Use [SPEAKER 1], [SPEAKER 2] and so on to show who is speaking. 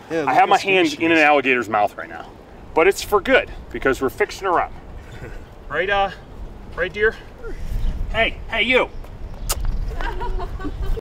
[SPEAKER 1] I have my hand in an alligator's mouth right now, but it's for good because we're fixing her up. Right, right, dear? Hey, you.